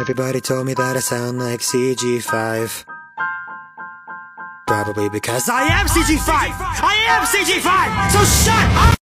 Everybody told me that I sound like CG5. Probably because I am CG5! I am CG5! So shut up!